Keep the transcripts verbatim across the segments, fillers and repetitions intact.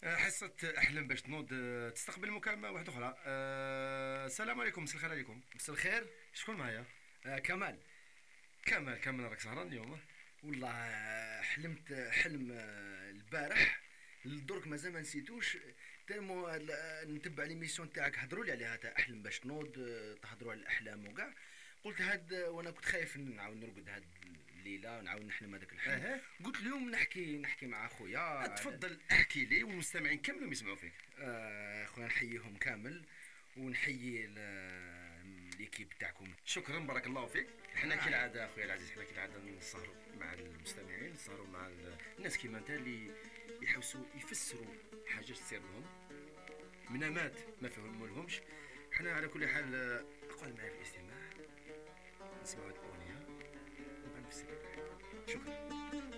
حصة أحلم باش تنوض تستقبل مكالمة واحدة أخرى. أه السلام عليكم، مساء الخير عليكم. مساء الخير. شكون معايا؟ آه كمال. كمال كمال راك سهران اليوم؟ والله آه، حلمت حلم آه، البارح لدرك مازال ما نسيتوش. تيمو آه، نتبع ليميسيون تاعك، هضروا لي عليها تاع احلم باش تنوض، آه، تهضروا على الاحلام وكاع. قلت هاد آه، وانا كنت خايف نعاود نرقد هاد الليله ونعاود نحلم هذاك الحلم. أه. قلت اليوم نحكي نحكي مع خويا. تفضل احكي لي والمستمعين كاملهم يسمعوا فيك. آه خويا نحييهم كامل ونحيي ليكيب تاعكم. شكرا بارك الله فيك. حنا كالعاده اخويا العزيز، حنا كالعاده نسهروا مع المستمعين، نسهروا مع الناس كيما انت اللي يحوسوا يفسروا حاجات تصير لهم، منامات ما فهموا لهمش. حنا على كل حال اقعد معايا في الاستماع، نسمعوا هاد الاغنيه ونبقى نفسر. شكرا.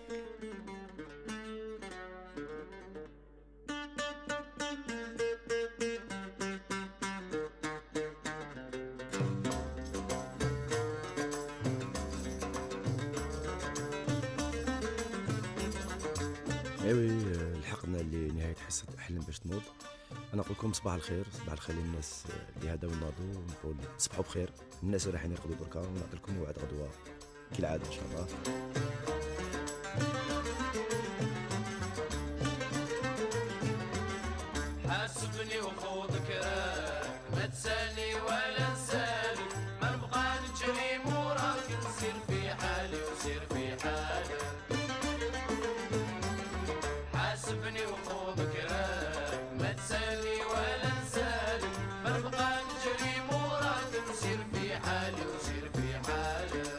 ايوي لحقنا لنهايه حصه احلم باش تنوض. انا نقول لكم صباح الخير، صباح الخير للناس اللي هداو ناضوا، ونقول تصبحوا بخير. الناس اللي رايحين يرقدوا دركا، ونعطي لكم موعد غدوه كالعاده ان شاء الله. حاسبني وخوضك راك، ما تسالني ولا نسالي، ما نبقى نجري موراك، نسير في حالي وسير في حالك. حاسبني وخوضك راك، ما تسالني ولا نسالي، ما نبقى نجري موراك، نسير في حالي وسير في حالك.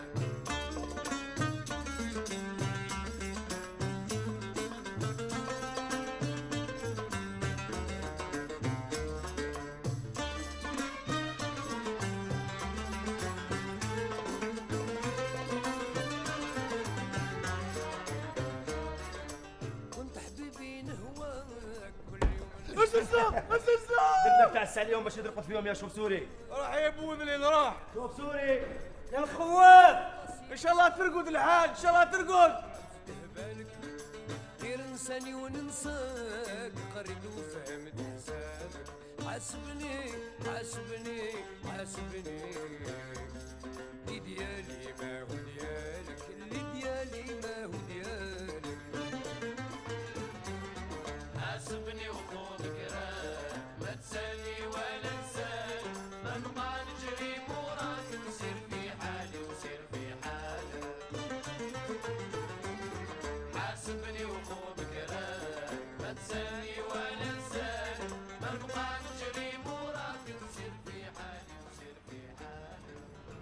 درنا بتاع الساعة اليوم باش نرقد فيهم يا شوف سوري. راح يا ابوي منين راح؟ شوف سوري يا الخواف، ان شاء الله ترقد الحال، ان شاء الله ترقد. بالك غير نساني وننساك، قريت وفهمت حسابك. حاسبني حاسبني حاسبني، اللي ديالي ما هو ديالك، اللي ديالي ما هو ديالك. حاسبني وخوضك راك، ما تسالني ولا نسالي، ما نبقى نجري موراك، نسير في حالي وسير في حالك. حاسبني وخوضك راك، ما تسالني ولا نسالي، ما نبقى نجري موراك، نسير في حالي وسير في حالك.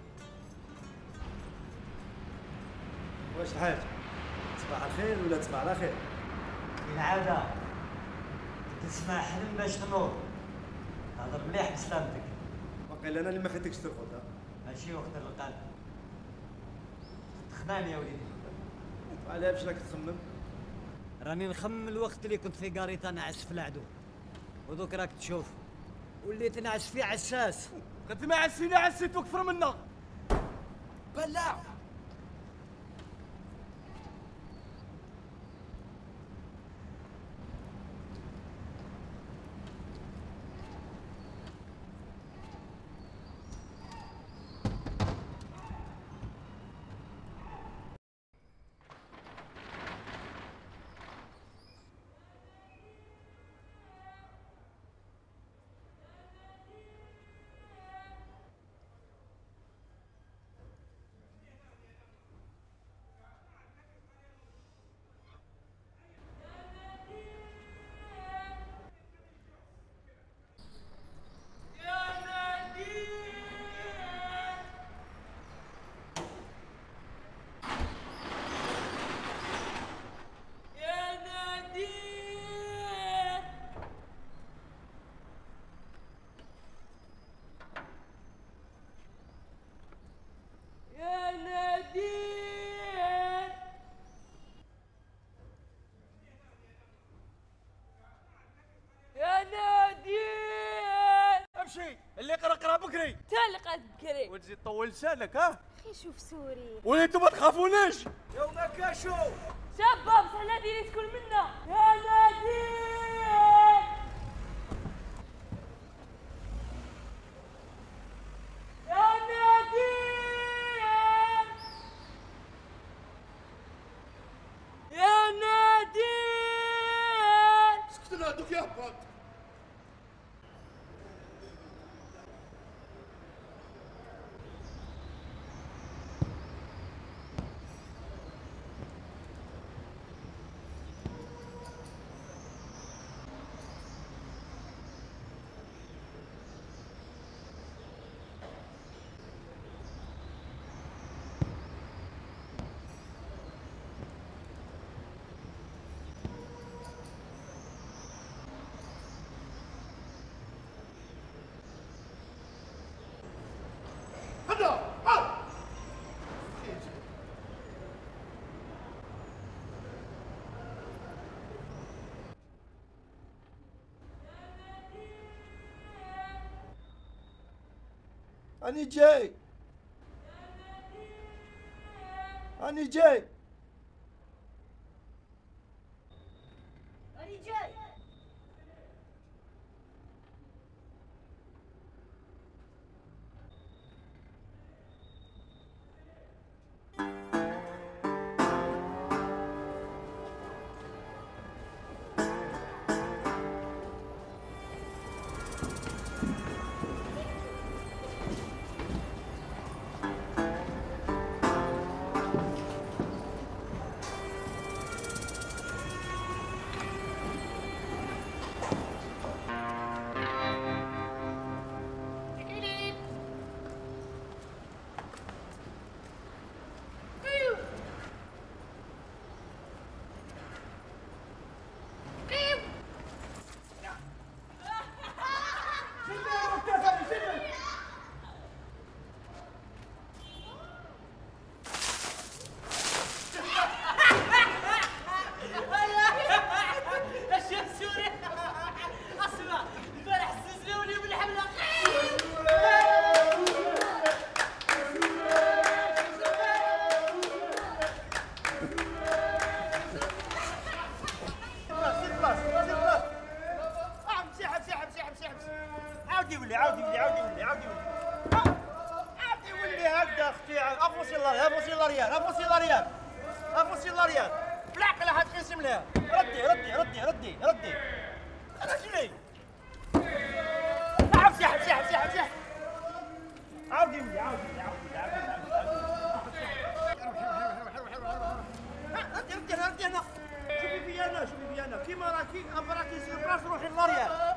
واش الحاج؟ تصبح على خير ولا تصبح على خير؟ العادة تسمع حلم باش تنوض، هضر مليح بسلامتك. وقيل انا اللي ما خليتكش ترقد. ها ماشي وقت القلب، تخمام يا وليدي. علاه باش راك تخمم؟ راني نخمم الوقت اللي كنت في قريطة نعس في العدو، ودوك راك تشوف وليت نعس فيه عساس. كنت ما عسينا عسيتو اكثر منا. بلع اللي قرا قرا بكري. تلقى بكري وتزيد طول لسانك. ها اخي شوف سوري وليتو ما تخافونيش. يوم كاشو شباب صحنا ديري تكون منا يا نادي. يهبط. أنا جاي أنا جاي أنا جاي. عاودي ولي عاودي ولي عاودي ولي عاودي ولي عاودي ولي هكذا اختي افوسي الله افوسي الله ريال افوسي الله ريال افوسي الله ريال بالعقل هاد تقسم لها ردي ردي ردي ردي ردي رجلي عاود سيح سيح سيح سيح عاودي ولي عاودي ولي عاودي ولي عاودي ردي ردي ردي هنا شوفي فيا انا شوفي فيا انا كيما راكي راكي سير براس روحي للريال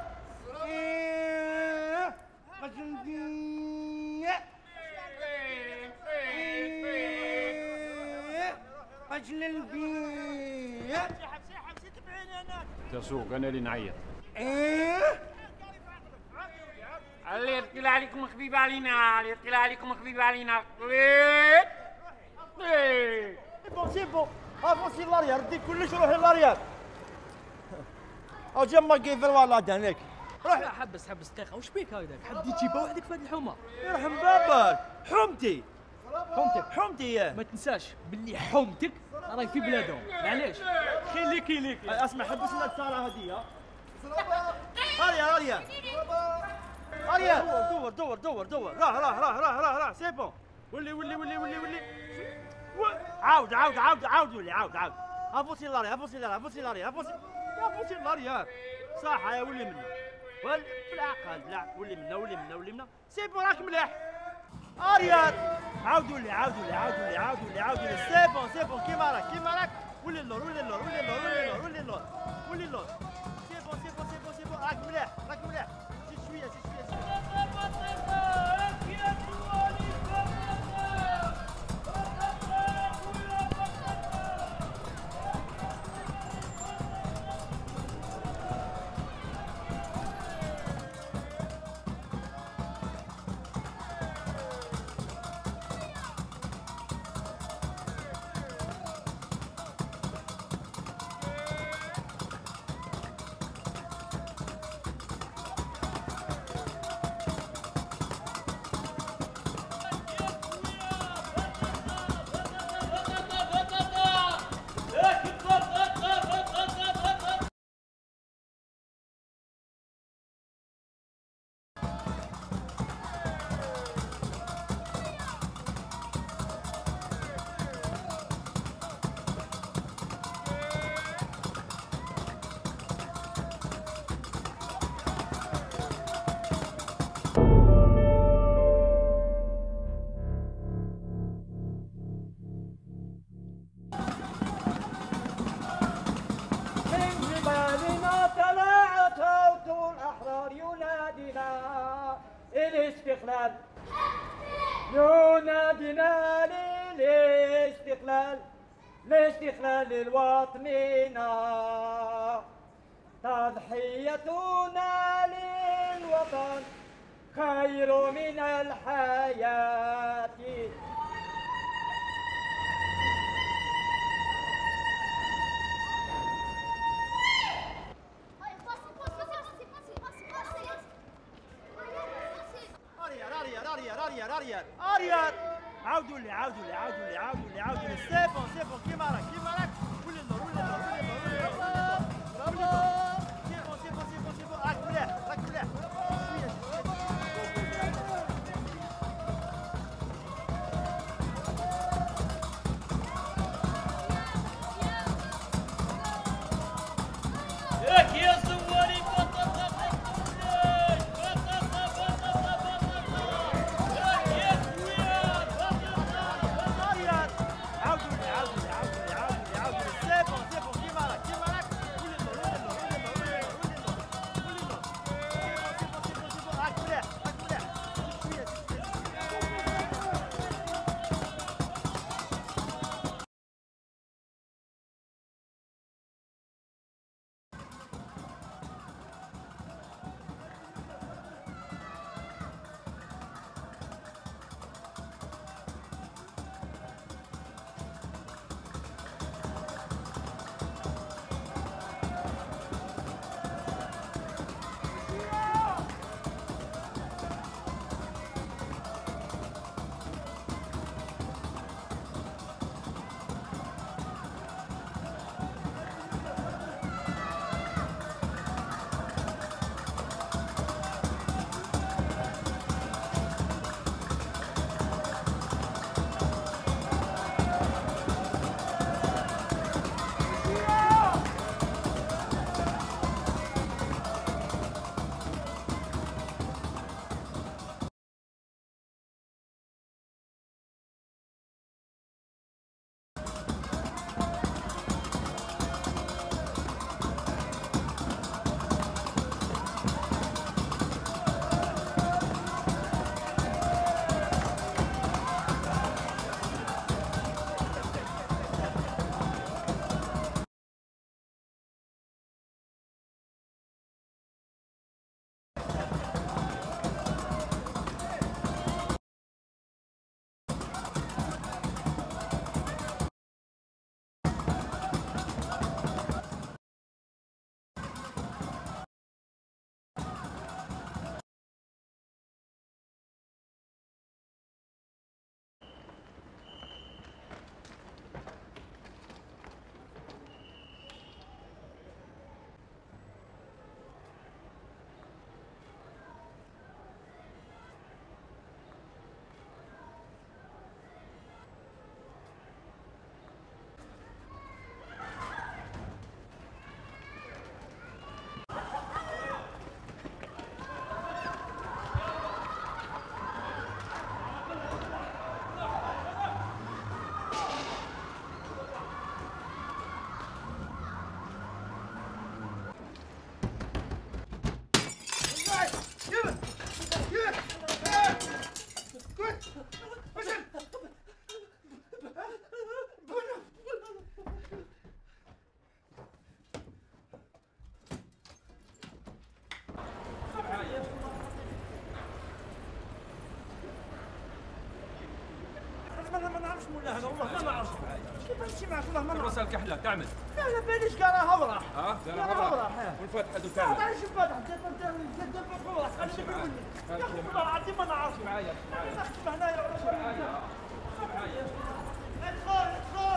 ايه اجل اجل البيع سحب سحب سيت بعيني انا تسوق انا اللي نعيط. ايه اللي يطلع عليكم خفيف علينا اللي يطلع عليكم خفيف علينا ايه ايه بون سي بون افونسي لاريال ردي كلش روحي لاريال او جما كيفر والله دانيك روح حبس حبس دقيقة وش بيك هكذاك؟ حد يجيبها وحدك في هذه الحومة. يرحم بابك حومتي حومتك حومتي ياه ما تنساش باللي حومتك راهي في بلادهم معليش خليكي ليكي اسمع حبس لنا التاره هذه اريا اريا اريا دور دور دور دور راه راه راه راه راه راه سي بون ولي ولي ولي ولي ولي عاود عاود عاود عاود ولي عاود عاود افوسي لاريا افوسي لاريا افوسي لاريا افوسي افوسي لاريا صح يا ولي منا ول بالعقل بالعقل ولي منا ولي منا ولي منا سي بون راك مليح اريا عاودوا لي عاودوا لي عاودوا لي عاودوا لي عاودوا لي سي بون سي بون كيما راك كيما راك ولي اللور ولي اللور ولي اللور ولي اللور ولي اللور ولي اللور سي بون سي بون سي بون سي بون راك مليح راك مليح زيد شويه زيد شويه للاستقلال ننادينا للاستقلال لاستقلال لوطننا تضحيتنا للوطن خير من الحياة. اريال اريال اريال عاودوا لي عاودوا لي عاودوا لي عاودوا لي عاودوا لي سي بون سي بون كيما راك كيما راك ولي النور ولي النور ولي النور برافو سي بون سي بون سي بون سي بون راك مليح راك مليح ياك يا زواري ما نعرفش مولا هذا والله ما نعرف كيف نمشي معك والله ما نعرف الرسالة كحلة تعمل لا لا باليش قالها هضره اه قالها هضره والفاتحة دو لا كامل معليش الفاتحه انت انت انت والله خليني نقول لك يا اخي والله العظيم ما نعرف معايا معايا هنايا ادخل ادخل